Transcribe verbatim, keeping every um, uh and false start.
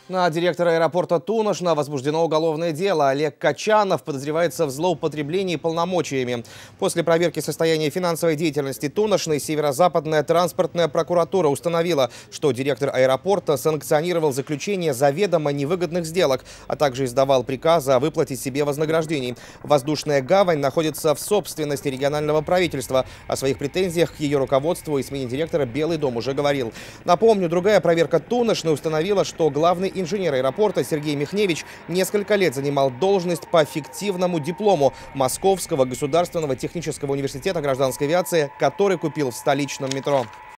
На директора аэропорта Туношна возбуждено уголовное дело. Олег Качанов подозревается в злоупотреблении полномочиями. После проверки состояния финансовой деятельности Туношной Северо-Западная транспортная прокуратура установила, что директор аэропорта санкционировал заключение заведомо невыгодных сделок, а также издавал приказы о выплате себе вознаграждений. Воздушная гавань находится в собственности регионального правительства. О своих претензиях к ее руководству и смене директора Белый дом уже говорил. Напомню, другая проверка Туношной установила, что главный инженер аэропорта Сергей Михневич несколько лет занимал должность по фиктивному диплому Московского государственного технического университета гражданской авиации, который купил в столичном метро.